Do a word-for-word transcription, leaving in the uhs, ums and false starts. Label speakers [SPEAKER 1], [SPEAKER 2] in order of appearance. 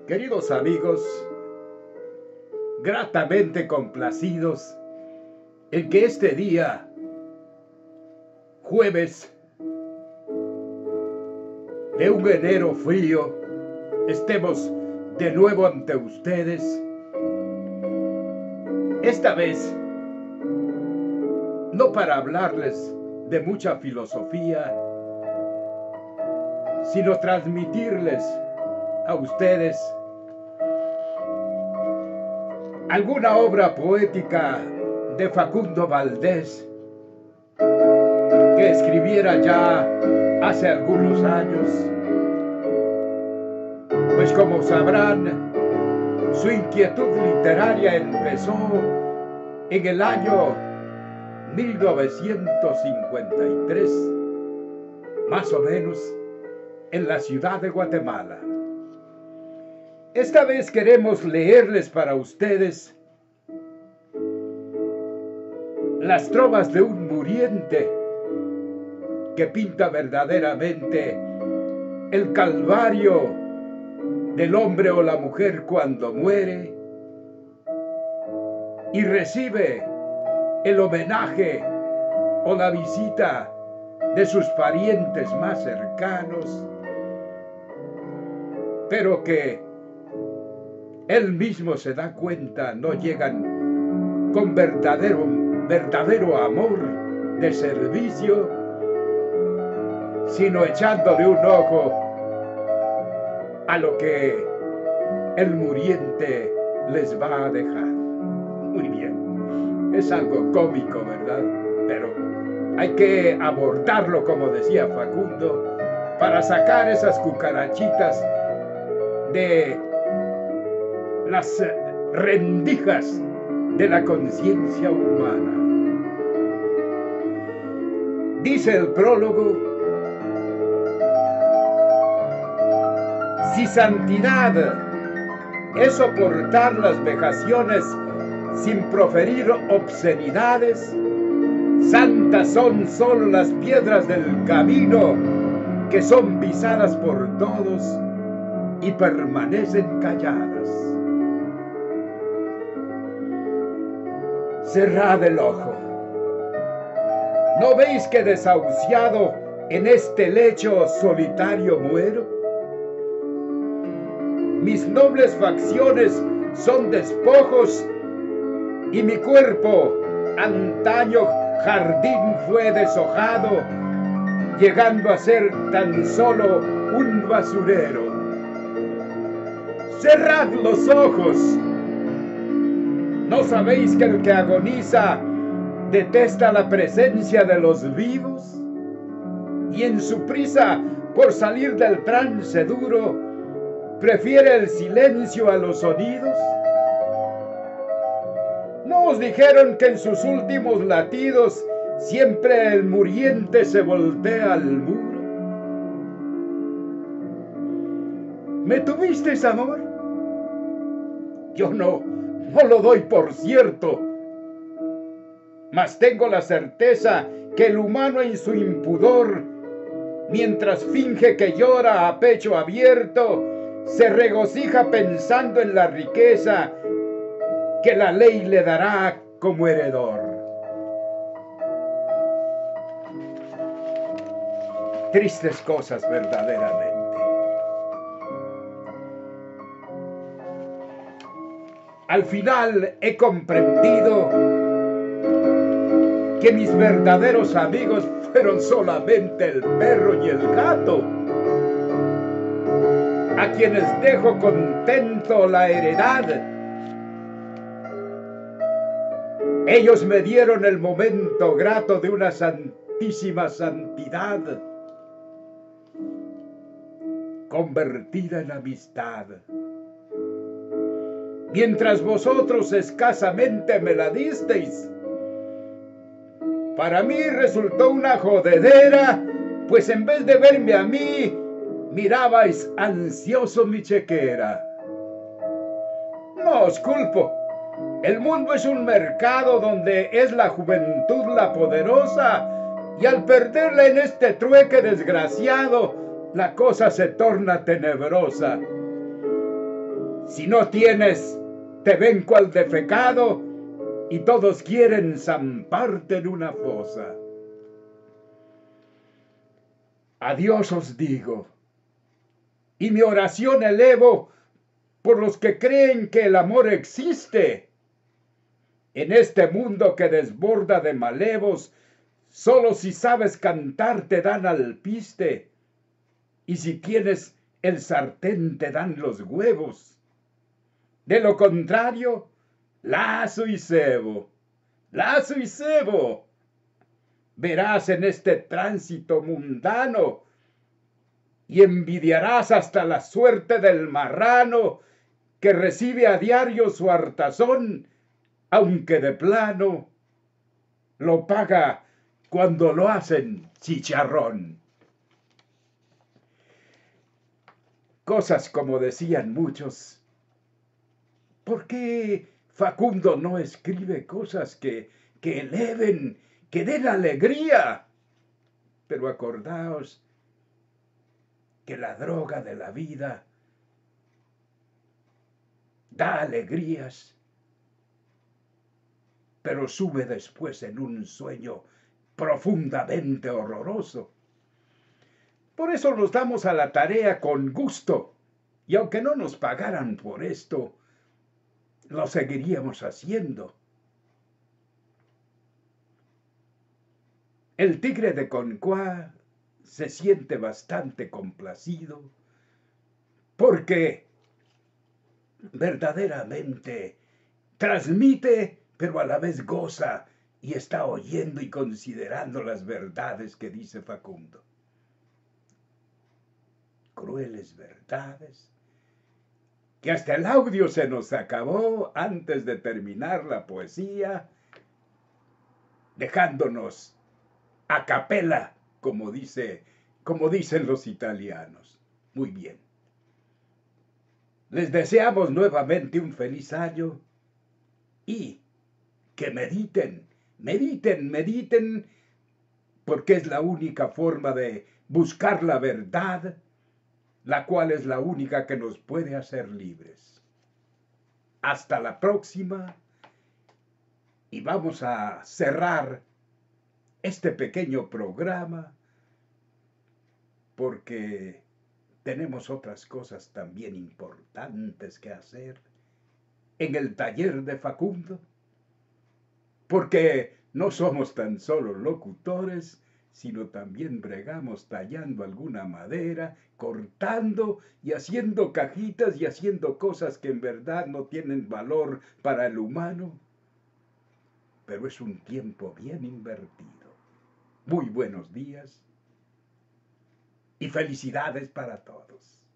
[SPEAKER 1] Queridos amigos, gratamente complacidos en que este día, jueves de un enero frío, estemos de nuevo ante ustedes. Esta vez, no para hablarles de mucha filosofía, sino transmitirles a ustedes alguna obra poética de Facundo Valdés que escribiera ya hace algunos años. Pues como sabrán, su inquietud literaria empezó en el año mil novecientos cincuenta y tres, más o menos, en la ciudad de Guatemala. Esta vez queremos leerles para ustedes las trovas de un muriente que pinta verdaderamente el calvario del hombre o la mujer cuando muere y recibe el homenaje o la visita de sus parientes más cercanos, pero que él mismo se da cuenta no llegan con verdadero, verdadero amor de servicio, sino echándole un ojo a lo que el muriente les va a dejar. Muy bien, es algo cómico, ¿verdad? Pero hay que abordarlo, como decía Facundo, para sacar esas cucarachitas de las rendijas de la conciencia humana. Dice el prólogo: si santidad es soportar las vejaciones sin proferir obscenidades, santas son solo las piedras del camino que son pisadas por todos y permanecen calladas. Cerrad el ojo. ¿No veis que desahuciado en este lecho solitario muero? Mis nobles facciones son despojos y mi cuerpo, antaño jardín, fue deshojado, llegando a ser tan solo un basurero. Cerrad los ojos. ¿No sabéis que el que agoniza detesta la presencia de los vivos? Y en su prisa por salir del trance duro, prefiere el silencio a los sonidos. ¿No os dijeron que en sus últimos latidos siempre el muriente se voltea al muro? ¿Me tuvisteis amor? Yo no, no lo doy por cierto, mas tengo la certeza que el humano en su impudor, mientras finge que llora a pecho abierto, se regocija pensando en la riqueza que la ley le dará como heredor. Tristes cosas verdaderamente. Al final he comprendido que mis verdaderos amigos fueron solamente el perro y el gato, a quienes dejo contento la heredad. Ellos me dieron el momento grato de una santísima santidad, convertida en amistad. Mientras vosotros escasamente me la disteis, para mí resultó una jodedera, pues en vez de verme a mí, mirabais ansioso mi chequera. No os culpo. El mundo es un mercado donde es la juventud la poderosa, y al perderla en este trueque desgraciado, la cosa se torna tenebrosa. Si no tienes, te ven cual defecado y todos quieren zamparte en una fosa. A Dios os digo, y mi oración elevo por los que creen que el amor existe. En este mundo que desborda de malevos, solo si sabes cantar te dan alpiste, y si tienes el sartén te dan los huevos. De lo contrario, lazo y cebo, lazo y cebo. Verás en este tránsito mundano y envidiarás hasta la suerte del marrano que recibe a diario su hartazón, aunque de plano lo paga cuando lo hacen chicharrón. Cosas como decían muchos. ¿Por qué Facundo no escribe cosas que, que eleven, que den alegría? Pero acordaos que la droga de la vida da alegrías, pero sube después en un sueño profundamente horroroso. Por eso nos damos a la tarea con gusto, y aunque no nos pagaran por esto, lo seguiríamos haciendo. El tigre de Concoa se siente bastante complacido porque verdaderamente transmite, pero a la vez goza y está oyendo y considerando las verdades que dice Facundo. Crueles verdades, que hasta el audio se nos acabó antes de terminar la poesía, dejándonos a capela, como dice, como dicen los italianos. Muy bien. Les deseamos nuevamente un feliz año y que mediten, mediten, mediten, porque es la única forma de buscar la verdad, la cual es la única que nos puede hacer libres. Hasta la próxima, y vamos a cerrar este pequeño programa porque tenemos otras cosas también importantes que hacer en el taller de Facundo, porque no somos tan solo locutores, sino también bregamos tallando alguna madera, cortando y haciendo cajitas y haciendo cosas que en verdad no tienen valor para el humano, pero es un tiempo bien invertido. Muy buenos días y felicidades para todos.